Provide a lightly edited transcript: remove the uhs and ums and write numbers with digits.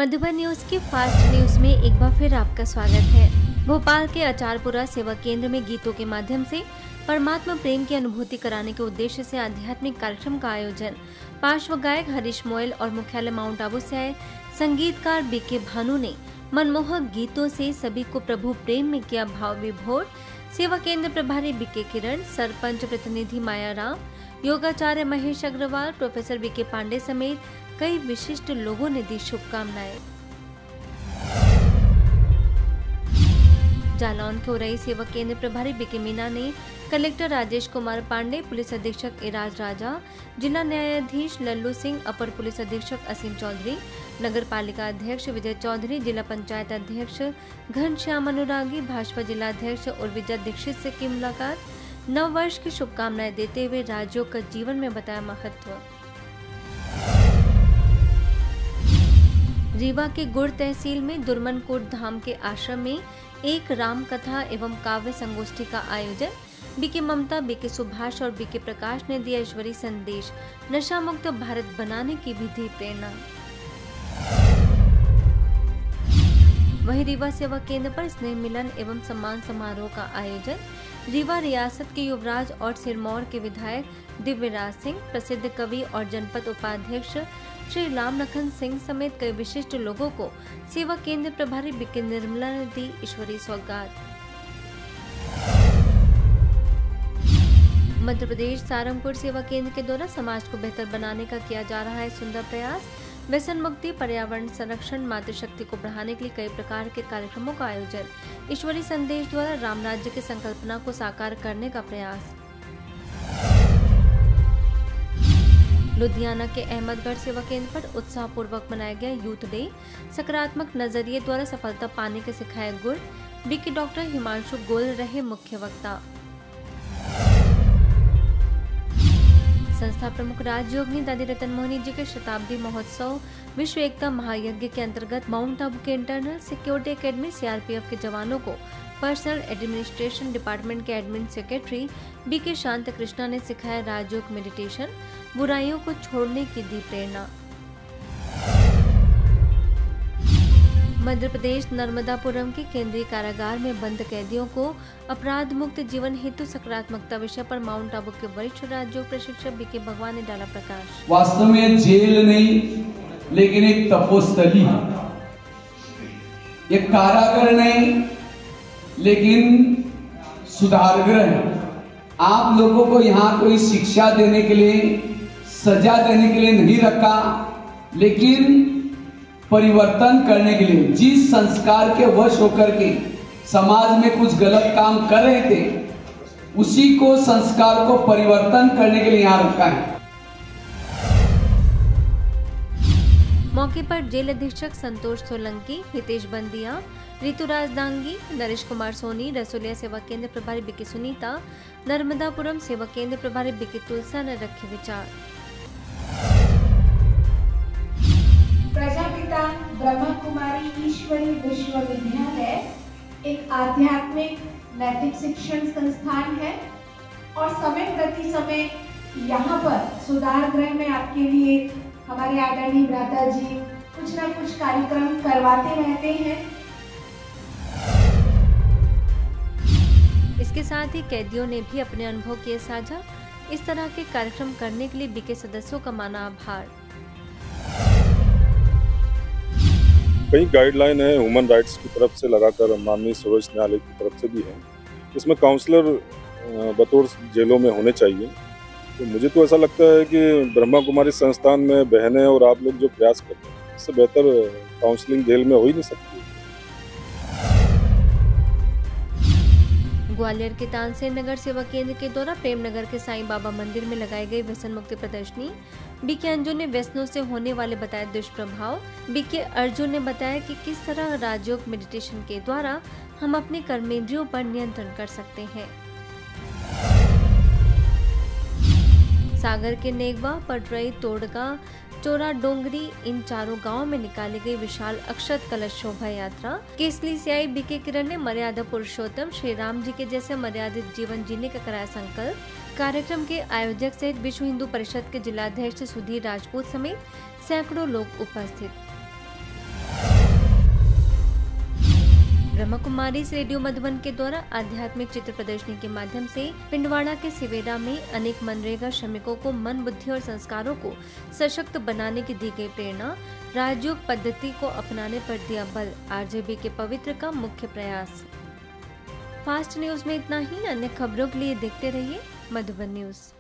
Madhuban news की fast news में एक बार फिर आपका स्वागत है। भोपाल के आचारपुरा सेवा केंद्र में गीतों के माध्यम से परमात्मा प्रेम की अनुभूति कराने के उद्देश्य से आध्यात्मिक कार्यक्रम का आयोजन पार्श्व गायक हरीश मोयल और मुख्यालय माउंट आबू से आए संगीतकार बीके भानु ने मनमोहक गीतों से सभी को प्रभु प्रेम में किया भाव विभोर। सेवा केंद्र प्रभारी बीके किरण, सरपंच प्रतिनिधि माया राम, योगाचार्य महेश अग्रवाल, प्रोफेसर बीके पांडे समेत कई विशिष्ट लोगों ने दी शुभकामनाएं। जालौन के उरई सेवा केंद्र प्रभारी बीके मीना ने कलेक्टर राजेश कुमार पांडे, पुलिस अधीक्षक इराज राजा, जिला न्यायाधीश लल्लू सिंह, अपर पुलिस अधीक्षक असीम चौधरी, नगर पालिका अध्यक्ष विजय चौधरी, जिला पंचायत अध्यक्ष घनश्याम अनुरागी, भाजपा जिला अध्यक्ष उर्विजा दीक्षित से की मुलाकात, नव वर्ष की शुभकामनाएं देते हुए राजयोग का जीवन में बताया महत्व। रीवा के गुड़ तहसील में दुर्मनकोट धाम के आश्रम में एक राम कथा एवं काव्य संगोष्ठी का आयोजन। बीके ममता, बीके सुभाष और बीके प्रकाश ने दिया ईश्वरी संदेश, नशा मुक्त भारत बनाने की भी दी प्रेरणा। वहीं रीवा सेवा केंद्र पर स्नेह मिलन एवं सम्मान समारोह का आयोजन। रीवा रियासत के युवराज और सिरमौर के विधायक दिव्यराज सिंह, प्रसिद्ध कवि और जनपद उपाध्यक्ष श्री राम लखन सिंह समेत कई विशिष्ट लोगों को सेवा केंद्र प्रभारी बीके निर्मला ने दी ईश्वरी सौगात। मध्य प्रदेश सारंगपुर सेवा केंद्र के द्वारा समाज को बेहतर बनाने का किया जा रहा है सुंदर प्रयास। व्यसन मुक्ति, पर्यावरण संरक्षण, मातृशक्ति को बढ़ाने के लिए कई प्रकार के कार्यक्रमों का आयोजन। ईश्वरी संदेश द्वारा राम राज्य की संकल्पना को साकार करने का प्रयास। लुधियाना के अहमदगढ़ सेवा केंद्र पर उत्साह पूर्वक मनाया गया यूथ डे। सकारात्मक नजरिए द्वारा सफलता पाने के सिखाए गुर। बीके डॉक्टर हिमांशु गोयल रहे मुख्य वक्ता। संस्था प्रमुख राजयोगिनी दादी रतन मोहनी जी के शताब्दी महोत्सव विश्व एकता महायज्ञ के अंतर्गत माउंट आबू के इंटरनल सिक्योरिटी एकेडमी सीआरपीएफ के जवानों को पर्सनल एडमिनिस्ट्रेशन डिपार्टमेंट के admin secretary BK Shant Krishna ने सिखाया राजयोग मेडिटेशन, बुराइयों को छोड़ने की दी प्रेरणा। मध्य प्रदेश नर्मदापुरम के केंद्रीय कारागार में बंद कैदियों को अपराध मुक्त जीवन हेतु सकारात्मकता विषय पर माउंट आबू के वरिष्ठ राजयोग प्रशिक्षक बीके भगवान ने डाला प्रकाश। वास्तव में जेल नहीं, लेकिन एक तपोस्थली है। एक कारागार नहीं, लेकिन सुधारगृह है। आप लोगों को यहाँ कोई शिक्षा देने के लिए, सजा देने के लिए नहीं रखा, लेकिन परिवर्तन करने के लिए। जिस संस्कार के वश होकर के समाज में कुछ गलत काम कर रहे थे, उसी को संस्कार को परिवर्तन करने के लिए यहाँ रखा है। मौके पर जेल अधीक्षक संतोष सोलंकी, हितेश बंदिया, ऋतुराज दांगी, नरेश कुमार सोनी, रसोलिया सेवा केंद्र प्रभारी बीके सुनीता, नर्मदापुरम सेवा केंद्र प्रभारी बीके तुलसा ने रखे विचार। प्रजापिता ब्रह्मा कुमारी ईश्वरी विश्वविद्यालय एक आध्यात्मिक नैतिक शिक्षण संस्थान है और समय प्रति समय यहाँ पर सुधार गृह में आपके लिए हमारे आदरणीय भ्राता जी कुछ न कुछ कार्यक्रम करवाते रहते हैं। इसके साथ ही कैदियों ने भी अपने अनुभव किए साझा। इस तरह के कार्यक्रम करने के लिए बीके सदस्यों का माना आभार। कई गाइडलाइन है ह्यूमन राइट्स की तरफ से लगाकर माननीय सर्वोच्च न्यायालय की तरफ से भी है। इसमें काउंसलर बतौर जेलों में होने चाहिए। तो मुझे तो ऐसा लगता है कि ब्रह्मा कुमारी संस्थान में बहनें और आप लोग जो प्रयास करते हैं, इससे बेहतर काउंसलिंग जेल में हो ही नहीं सकती। ग्वालियर के तानसेन नगर सेवा केंद्र के द्वारा प्रेम नगर के साईं बाबा मंदिर में लगाई गई व्यसन मुक्ति प्रदर्शनी। बीके अंजुन ने व्यसनों से होने वाले बताए दुष्प्रभाव। बीके अर्जुन ने बताया कि किस तरह राजयोग मेडिटेशन के द्वारा हम अपने कर्मेंद्रियों पर नियंत्रण कर सकते हैं। सागर के नेगवा, पटरई, तोड़गा, चोरा डोंगरी इन चारों गांवों में निकाली गई विशाल अक्षत कलश शोभा यात्रा। केसली से आई बीके किरण ने मर्यादा पुरुषोत्तम श्री राम जी के जैसे मर्यादित जीवन जीने का कराया संकल्प। कार्यक्रम के आयोजक सहित विश्व हिंदू परिषद के जिलाध्यक्ष सुधीर राजपूत समेत सैकड़ों लोग उपस्थित। ब्रह्मा कुमारी रेडियो मधुबन के द्वारा आध्यात्मिक चित्र प्रदर्शनी के माध्यम से पिंडवाड़ा के सिवेरा में अनेक मनरेगा श्रमिकों को मन, बुद्धि और संस्कारों को सशक्त बनाने की दी गई प्रेरणा, राजयोग पद्धति को अपनाने पर दिया बल, आरजेबी के पवित्र का मुख्य प्रयास। फास्ट न्यूज में इतना ही। अन्य खबरों के लिए देखते रहिए मधुबन न्यूज।